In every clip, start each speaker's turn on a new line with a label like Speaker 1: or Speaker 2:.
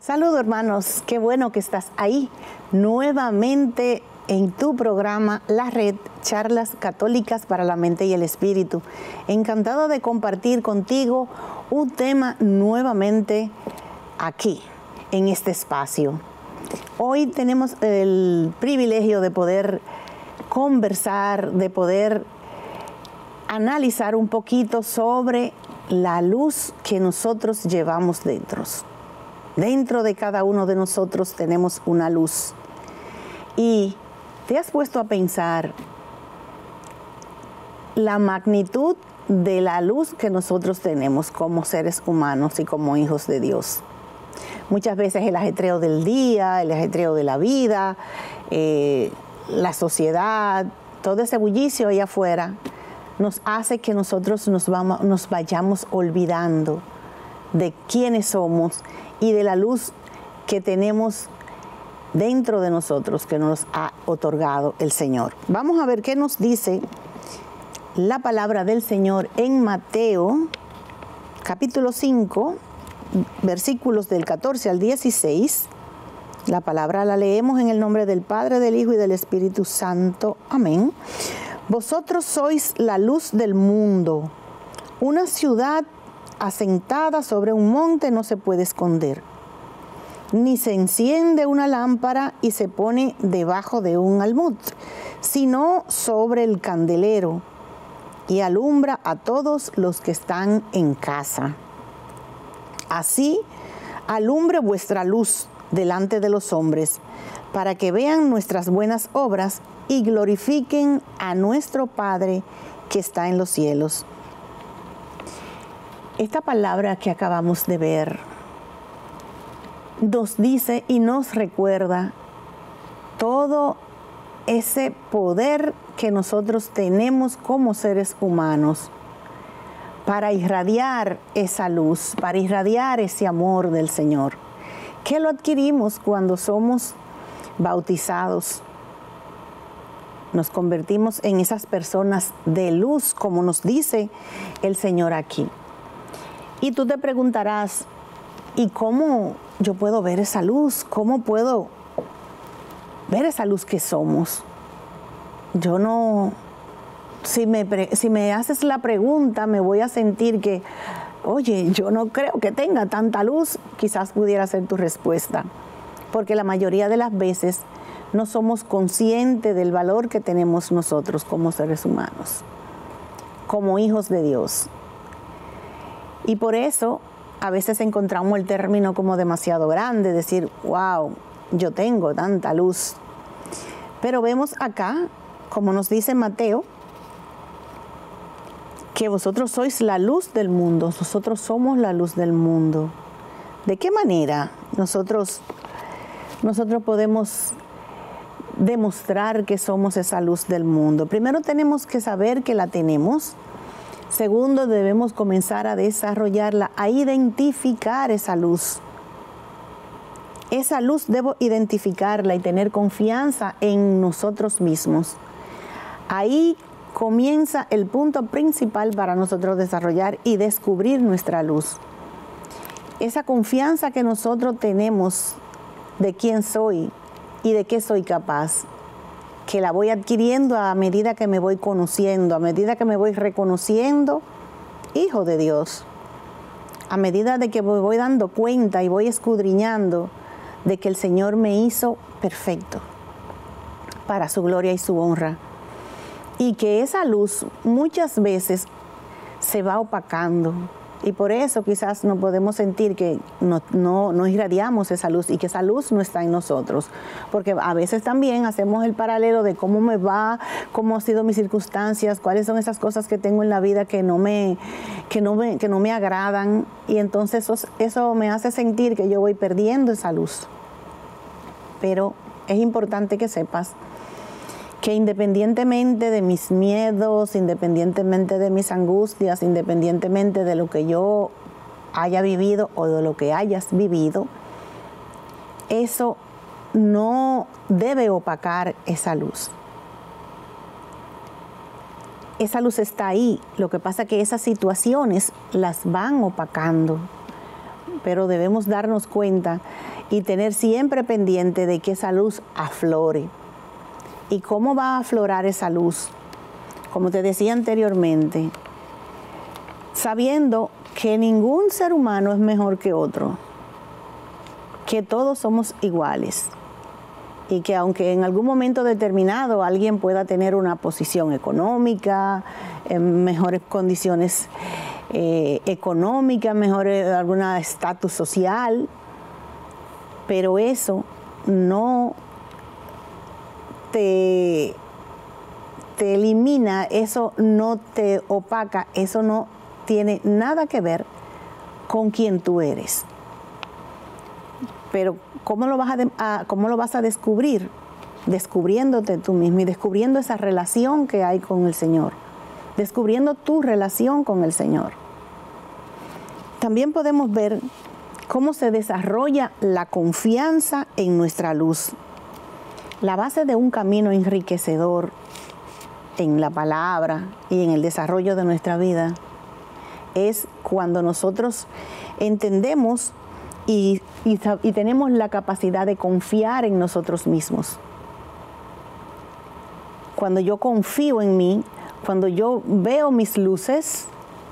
Speaker 1: Saludos hermanos, qué bueno que estás ahí nuevamente en tu programa La Red, Charlas Católicas para la Mente y el Espíritu. Encantado de compartir contigo un tema nuevamente aquí, en este espacio. Hoy tenemos el privilegio de poder conversar, de poder analizar un poquito sobre la luz que nosotros llevamos dentro. Dentro de cada uno de nosotros tenemos una luz. Y te has puesto a pensar la magnitud de la luz que nosotros tenemos como seres humanos y como hijos de Dios. Muchas veces el ajetreo del día, el ajetreo de la vida, la sociedad, todo ese bullicio allá afuera nos hace que nosotros nos vayamos olvidando de quiénes somos y de la luz que tenemos dentro de nosotros, que nos ha otorgado el Señor. Vamos a ver qué nos dice la palabra del Señor en Mateo, capítulo 5, versículos del 14 al 16. La palabra la leemos en el nombre del Padre, del Hijo y del Espíritu Santo. Amén. Vosotros sois la luz del mundo. Una ciudad asentada sobre un monte no se puede esconder, ni se enciende una lámpara y se pone debajo de un almud, sino sobre el candelero, y alumbra a todos los que están en casa. Así alumbre vuestra luz delante de los hombres, para que vean nuestras buenas obras y glorifiquen a nuestro Padre que está en los cielos. Esta palabra que acabamos de ver nos dice y nos recuerda todo ese poder que nosotros tenemos como seres humanos para irradiar esa luz, para irradiar ese amor del Señor, que lo adquirimos cuando somos bautizados. Nos convertimos en esas personas de luz, como nos dice el Señor aquí. Y tú te preguntarás, ¿y cómo yo puedo ver esa luz? ¿Cómo puedo ver esa luz que somos? Yo no, si me haces la pregunta, me voy a sentir que, oye, yo no creo que tenga tanta luz. Quizás pudiera ser tu respuesta, porque la mayoría de las veces no somos conscientes del valor que tenemos nosotros como seres humanos, como hijos de Dios. Y por eso a veces encontramos el término como demasiado grande, decir, wow, yo tengo tanta luz. Pero vemos acá, como nos dice Mateo, que vosotros sois la luz del mundo, nosotros somos la luz del mundo. ¿De qué manera nosotros podemos demostrar que somos esa luz del mundo? Primero tenemos que saber que la tenemos. Segundo, debemos comenzar a desarrollarla, a identificar esa luz. Esa luz debo identificarla y tener confianza en nosotros mismos. Ahí comienza el punto principal para nosotros desarrollar y descubrir nuestra luz. Esa confianza que nosotros tenemos de quién soy y de qué soy capaz, que la voy adquiriendo a medida que me voy conociendo, a medida que me voy reconociendo hijo de Dios, a medida de que me voy dando cuenta y voy escudriñando de que el Señor me hizo perfecto para su gloria y su honra, y que esa luz muchas veces se va opacando. Y por eso quizás no podemos sentir que no irradiamos esa luz y que esa luz no está en nosotros. Porque a veces también hacemos el paralelo de cómo me va, cómo han sido mis circunstancias, cuáles son esas cosas que tengo en la vida que no me agradan. Y entonces eso me hace sentir que yo voy perdiendo esa luz. Pero es importante que sepas que independientemente de mis miedos, independientemente de mis angustias, independientemente de lo que yo haya vivido o de lo que hayas vivido, eso no debe opacar esa luz. Esa luz está ahí, lo que pasa es que esas situaciones las van opacando, pero debemos darnos cuenta y tener siempre pendiente de que esa luz aflore. ¿Y cómo va a aflorar esa luz? Como te decía anteriormente, sabiendo que ningún ser humano es mejor que otro, que todos somos iguales y que aunque en algún momento determinado alguien pueda tener una posición económica, en mejores condiciones económicas, mejor algún estatus social, pero eso no te elimina, eso no te opaca, eso no tiene nada que ver con quien tú eres. Pero ¿cómo lo vas a descubrir? Descubriéndote tú mismo y descubriendo esa relación que hay con el Señor, descubriendo tu relación con el Señor. También podemos ver cómo se desarrolla la confianza en nuestra luz. La base de un camino enriquecedor en la palabra y en el desarrollo de nuestra vida es cuando nosotros entendemos y tenemos la capacidad de confiar en nosotros mismos. Cuando yo confío en mí, cuando yo veo mis luces,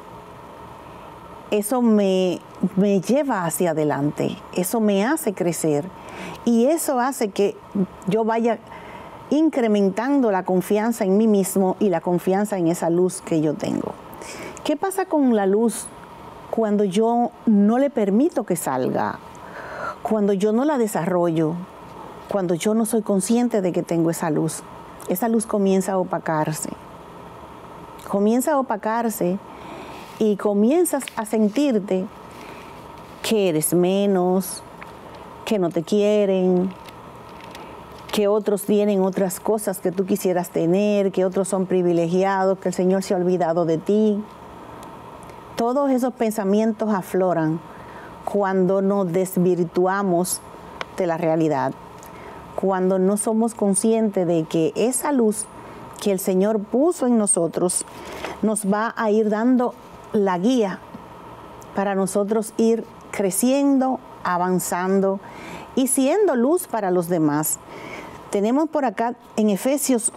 Speaker 1: eso me lleva hacia adelante, eso me hace crecer y eso hace que yo vaya incrementando la confianza en mí mismo y la confianza en esa luz que yo tengo. ¿Qué pasa con la luz cuando yo no le permito que salga? Cuando yo no la desarrollo, cuando yo no soy consciente de que tengo esa luz comienza a opacarse. Comienza a opacarse y comienzas a sentirte que eres menos, que no te quieren, que otros tienen otras cosas que tú quisieras tener, que otros son privilegiados, que el Señor se ha olvidado de ti. Todos esos pensamientos afloran cuando nos desvirtuamos de la realidad, cuando no somos conscientes de que esa luz que el Señor puso en nosotros nos va a ir dando la guía para nosotros ir creciendo, avanzando y siendo luz para los demás. Tenemos por acá en Efesios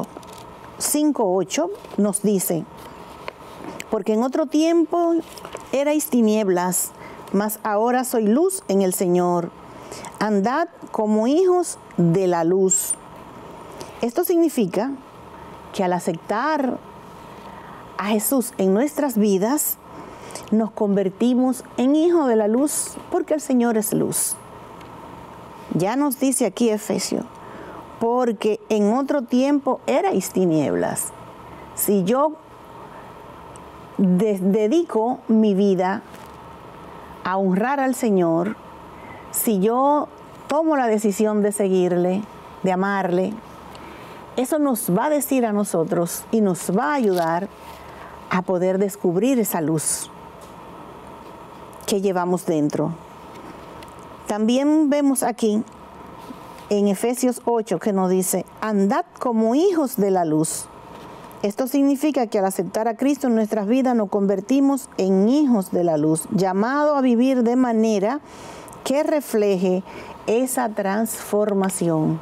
Speaker 1: 5:8 nos dice: porque en otro tiempo erais tinieblas, mas ahora soy luz en el Señor. Andad como hijos de la luz. Esto significa que al aceptar a Jesús en nuestras vidas, nos convertimos en hijos de la luz, porque el Señor es luz. Ya nos dice aquí Efesios, porque en otro tiempo erais tinieblas. Si yo dedico mi vida a honrar al Señor, si yo tomo la decisión de seguirle, de amarle, eso nos va a decir a nosotros y nos va a ayudar a poder descubrir esa luz que llevamos dentro. También vemos aquí en Efesios 8 que nos dice: andad como hijos de la luz. Esto significa que al aceptar a Cristo en nuestras vidas nos convertimos en hijos de la luz, llamados a vivir de manera que refleje esa transformación.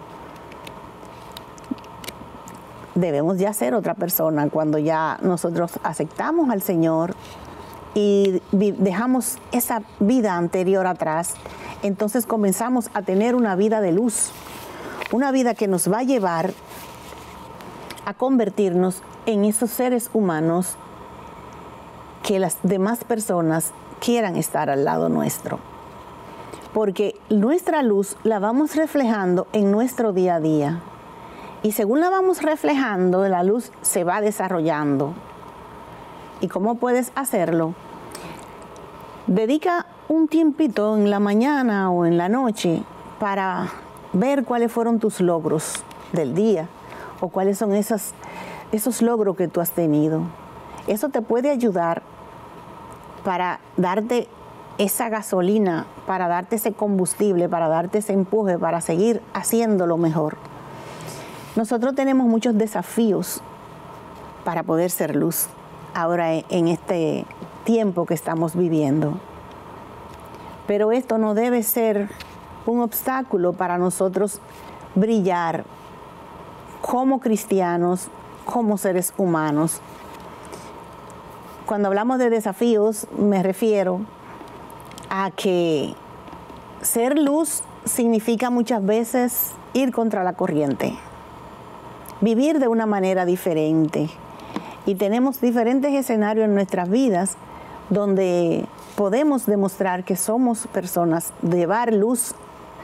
Speaker 1: Debemos ya ser otra persona cuando ya nosotros aceptamos al Señor y dejamos esa vida anterior atrás. Entonces comenzamos a tener una vida de luz, una vida que nos va a llevar a convertirnos en esos seres humanos que las demás personas quieran estar al lado nuestro. Porque nuestra luz la vamos reflejando en nuestro día a día. Y según la vamos reflejando, la luz se va desarrollando. ¿Y cómo puedes hacerlo? Dedica un tiempito en la mañana o en la noche para ver cuáles fueron tus logros del día o cuáles son esos logros que tú has tenido. Eso te puede ayudar para darte esa gasolina, para darte ese combustible, para darte ese empuje, para seguir haciéndolo mejor. Nosotros tenemos muchos desafíos para poder ser luz ahora en este tiempo que estamos viviendo. Pero esto no debe ser un obstáculo para nosotros brillar como cristianos, como seres humanos. Cuando hablamos de desafíos, me refiero a que ser luz significa muchas veces ir contra la corriente, vivir de una manera diferente. Y tenemos diferentes escenarios en nuestras vidas donde podemos demostrar que somos personas, de llevar luz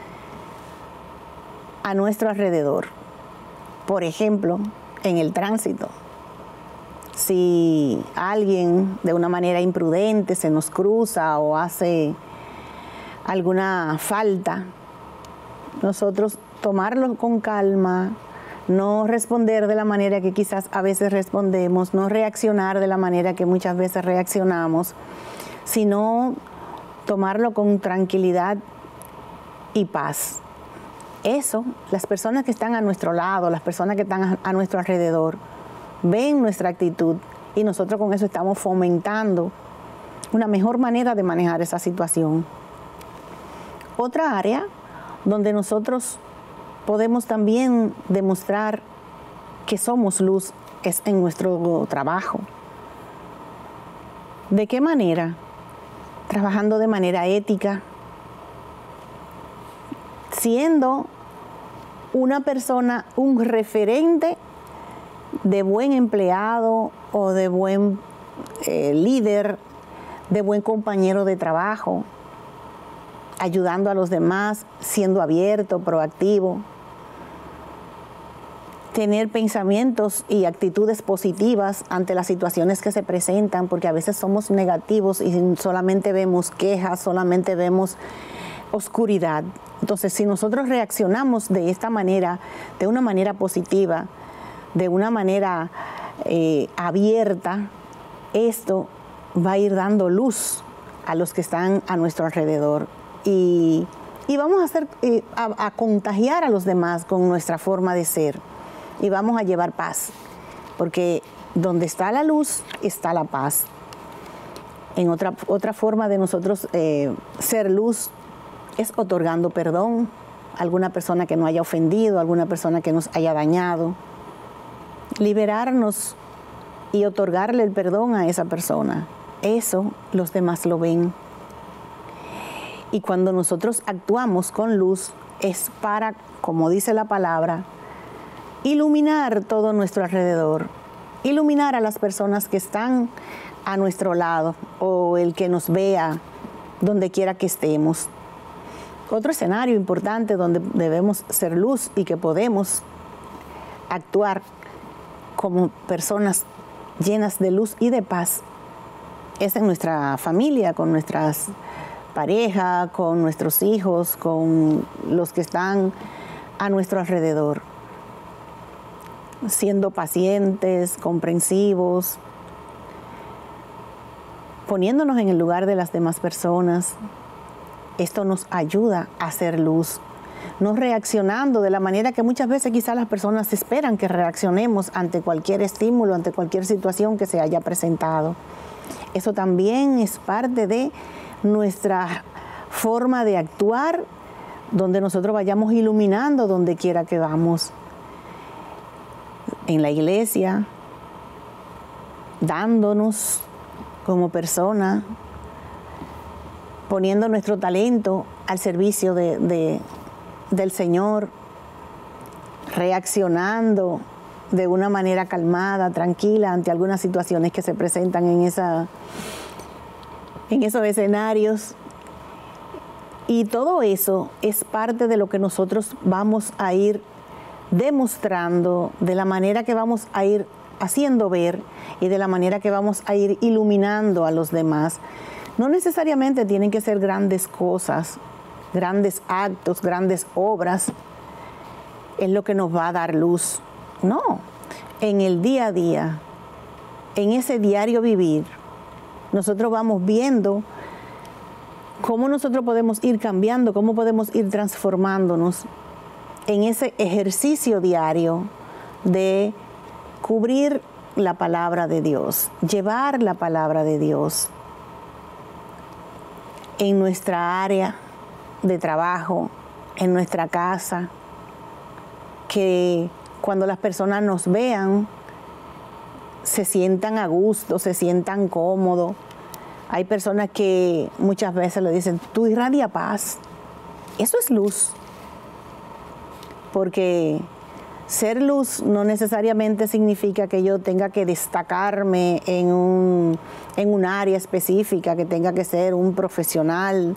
Speaker 1: a nuestro alrededor. Por ejemplo, en el tránsito. Si alguien de una manera imprudente se nos cruza o hace alguna falta, nosotros tomarlo con calma, no responder de la manera que quizás a veces respondemos, no reaccionar de la manera que muchas veces reaccionamos, sino tomarlo con tranquilidad y paz. Eso, las personas que están a nuestro lado, las personas que están a nuestro alrededor, ven nuestra actitud y nosotros con eso estamos fomentando una mejor manera de manejar esa situación. Otra área donde nosotros podemos también demostrar que somos luz es en nuestro trabajo. ¿De qué manera? Trabajando de manera ética, siendo una persona, un referente de buen empleado o de buen líder, de buen compañero de trabajo, ayudando a los demás, siendo abierto, proactivo, tener pensamientos y actitudes positivas ante las situaciones que se presentan, porque a veces somos negativos y solamente vemos quejas, solamente vemos oscuridad. Entonces, si nosotros reaccionamos de esta manera, de una manera positiva, de una manera abierta, esto va a ir dando luz a los que están a nuestro alrededor y vamos a contagiar a los demás con nuestra forma de ser y vamos a llevar paz, porque donde está la luz está la paz. En otra forma de nosotros ser luz es otorgando perdón a alguna persona que nos haya ofendido, a alguna persona que nos haya dañado. Liberarnos y otorgarle el perdón a esa persona. Eso los demás lo ven. Y cuando nosotros actuamos con luz es para, como dice la palabra, iluminar todo nuestro alrededor, iluminar a las personas que están a nuestro lado o el que nos vea donde quiera que estemos. Otro escenario importante donde debemos ser luz y que podemos actuar como personas llenas de luz y de paz es en nuestra familia, con nuestras parejas, con nuestros hijos, con los que están a nuestro alrededor. Siendo pacientes, comprensivos, poniéndonos en el lugar de las demás personas. Esto nos ayuda a hacer luz, no reaccionando de la manera que muchas veces quizás las personas esperan que reaccionemos ante cualquier estímulo, ante cualquier situación que se haya presentado. Eso también es parte de nuestra forma de actuar, donde nosotros vayamos iluminando donde quiera que vamos. En la iglesia, dándonos como persona, poniendo nuestro talento al servicio del Señor, reaccionando de una manera calmada, tranquila ante algunas situaciones que se presentan en esos escenarios. Y todo eso es parte de lo que nosotros vamos a ir demostrando, de la manera que vamos a ir haciendo ver y de la manera que vamos a ir iluminando a los demás. No necesariamente tienen que ser grandes cosas, grandes actos, grandes obras, es lo que nos va a dar luz. No, en el día a día, en ese diario vivir, nosotros vamos viendo cómo nosotros podemos ir cambiando, cómo podemos ir transformándonos en ese ejercicio diario de cubrir la palabra de Dios, llevar la palabra de Dios en nuestra área de trabajo, en nuestra casa, que cuando las personas nos vean se sientan a gusto, se sientan cómodos. Hay personas que muchas veces le dicen, tú irradia paz. Eso es luz. Porque ser luz no necesariamente significa que yo tenga que destacarme en un área específica, que tenga que ser un profesional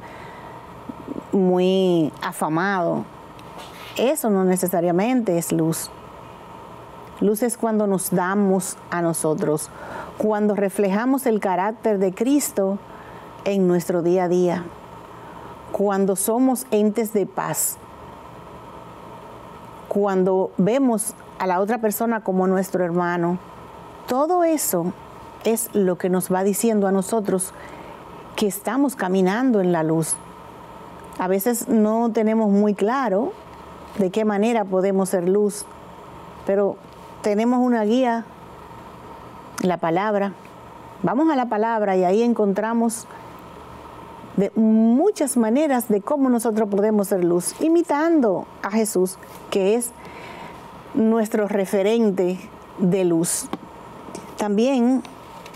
Speaker 1: muy afamado. Eso no necesariamente es luz. Luz es cuando nos damos a nosotros, cuando reflejamos el carácter de Cristo en nuestro día a día, cuando somos entes de paz, cuando vemos a la otra persona como nuestro hermano. Todo eso es lo que nos va diciendo a nosotros que estamos caminando en la luz. A veces no tenemos muy claro de qué manera podemos ser luz, pero tenemos una guía, la palabra. Vamos a la palabra y ahí encontramos de muchas maneras de cómo nosotros podemos ser luz, imitando a Jesús, que es nuestro referente de luz. También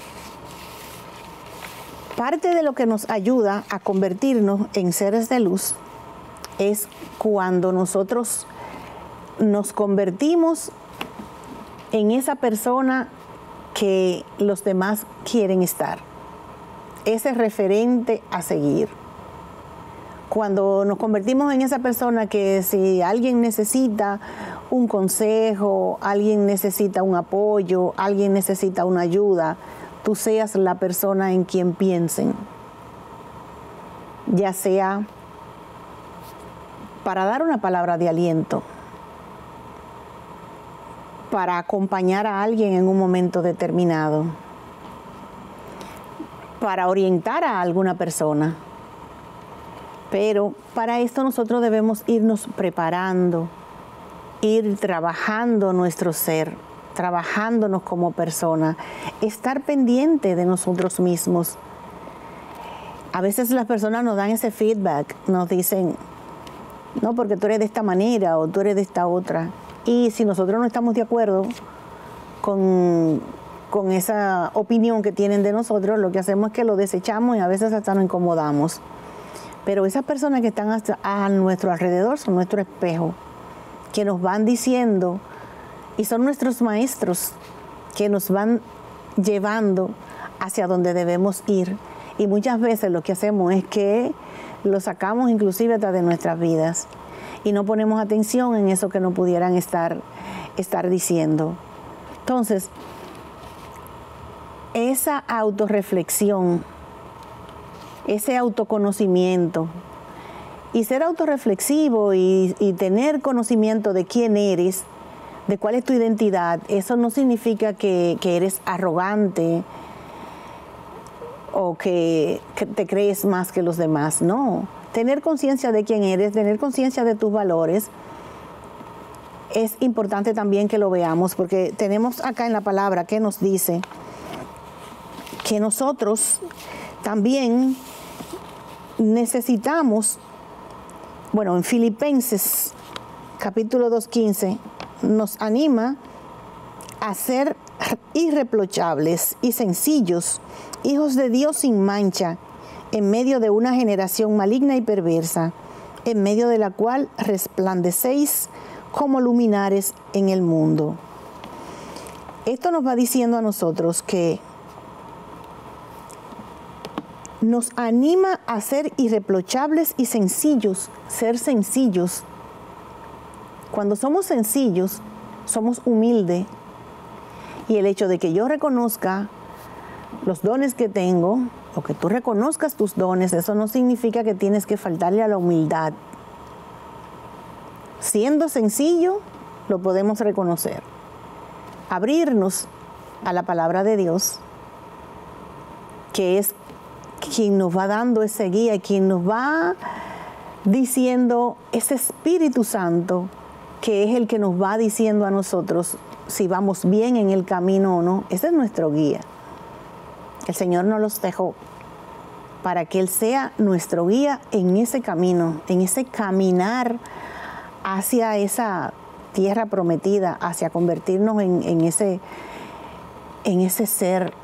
Speaker 1: parte de lo que nos ayuda a convertirnos en seres de luz es cuando nosotros nos convertimos en esa persona que los demás quieren estar. Ese referente a seguir. Cuando nos convertimos en esa persona que si alguien necesita un consejo, alguien necesita un apoyo, alguien necesita una ayuda, tú seas la persona en quien piensen. Ya sea para dar una palabra de aliento, para acompañar a alguien en un momento determinado, para orientar a alguna persona. Pero para esto nosotros debemos irnos preparando, ir trabajando nuestro ser, trabajándonos como persona, estar pendiente de nosotros mismos. A veces las personas nos dan ese feedback, nos dicen, no, porque tú eres de esta manera o tú eres de esta otra. Y si nosotros no estamos de acuerdo con esa opinión que tienen de nosotros, lo que hacemos es que lo desechamos y a veces hasta nos incomodamos. Pero esas personas que están a nuestro alrededor son nuestro espejo, que nos van diciendo, y son nuestros maestros, que nos van llevando hacia donde debemos ir. Y muchas veces lo que hacemos es que lo sacamos inclusive hasta de nuestras vidas y no ponemos atención en eso que no pudieran estar diciendo. Entonces, esa autorreflexión, ese autoconocimiento y ser autorreflexivo y tener conocimiento de quién eres, de cuál es tu identidad, eso no significa que eres arrogante o que te crees más que los demás, no. Tener conciencia de quién eres, tener conciencia de tus valores, es importante también que lo veamos, porque tenemos acá en la palabra que nos dice que nosotros también necesitamos, bueno, en Filipenses capítulo 2:15 nos anima a ser irreprochables y sencillos, hijos de Dios sin mancha, en medio de una generación maligna y perversa, en medio de la cual resplandecéis como luminares en el mundo. Esto nos va diciendo a nosotros que nos anima a ser irreprochables y sencillos, ser sencillos. Cuando somos sencillos, somos humildes. Y el hecho de que yo reconozca los dones que tengo, o que tú reconozcas tus dones, eso no significa que tienes que faltarle a la humildad. Siendo sencillo, lo podemos reconocer. Abrirnos a la palabra de Dios, que es quien nos va dando ese guía, quien nos va diciendo ese Espíritu Santo, que es el que nos va diciendo a nosotros si vamos bien en el camino o no. Ese es nuestro guía. El Señor nos los dejó para que Él sea nuestro guía en ese camino, en ese caminar hacia esa tierra prometida, hacia convertirnos en ese ser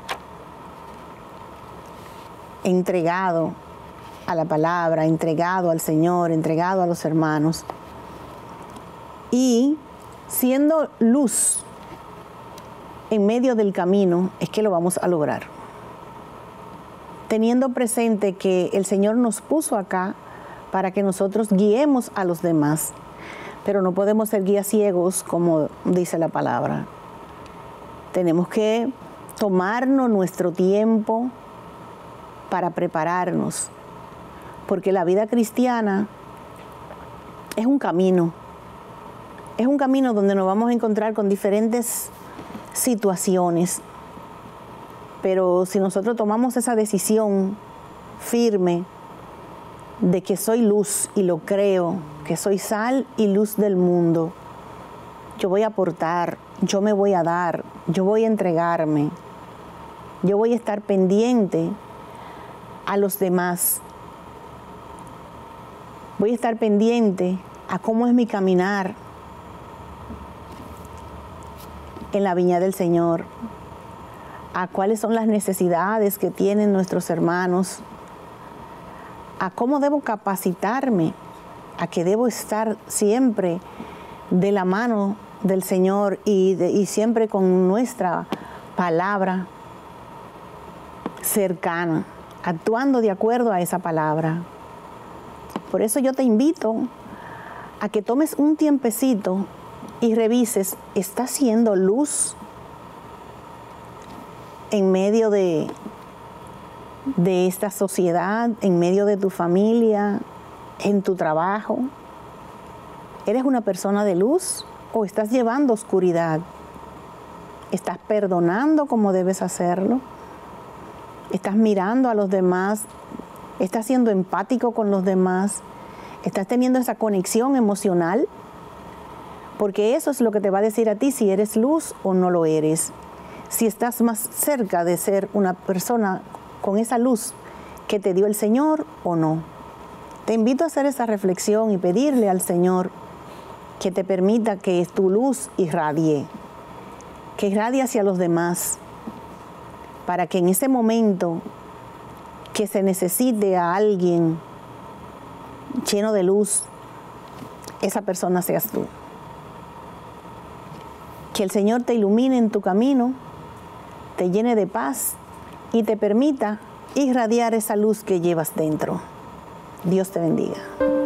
Speaker 1: entregado a la palabra, entregado al Señor, entregado a los hermanos. Y siendo luz en medio del camino, es que lo vamos a lograr. Teniendo presente que el Señor nos puso acá para que nosotros guiemos a los demás, pero no podemos ser guías ciegos, como dice la palabra. Tenemos que tomarnos nuestro tiempo para prepararnos, porque la vida cristiana es un camino donde nos vamos a encontrar con diferentes situaciones, pero si nosotros tomamos esa decisión firme de que soy luz y lo creo, que soy sal y luz del mundo, yo voy a aportar, yo me voy a dar, yo voy a entregarme, yo voy a estar pendiente a los demás, voy a estar pendiente a cómo es mi caminar en la viña del Señor, a cuáles son las necesidades que tienen nuestros hermanos, a cómo debo capacitarme, a que debo estar siempre de la mano del Señor y siempre con nuestra palabra cercana, actuando de acuerdo a esa palabra. Por eso yo te invito a que tomes un tiempecito y revises, ¿estás siendo luz en medio de esta sociedad, en medio de tu familia, en tu trabajo? ¿Eres una persona de luz o estás llevando oscuridad? ¿Estás perdonando como debes hacerlo? ¿Estás mirando a los demás? ¿Estás siendo empático con los demás? ¿Estás teniendo esa conexión emocional? Porque eso es lo que te va a decir a ti si eres luz o no lo eres. Si estás más cerca de ser una persona con esa luz que te dio el Señor o no. Te invito a hacer esa reflexión y pedirle al Señor que te permita que tu luz irradie, que irradie hacia los demás, para que en ese momento que se necesite a alguien lleno de luz, esa persona seas tú. Que el Señor te ilumine en tu camino, te llene de paz y te permita irradiar esa luz que llevas dentro. Dios te bendiga.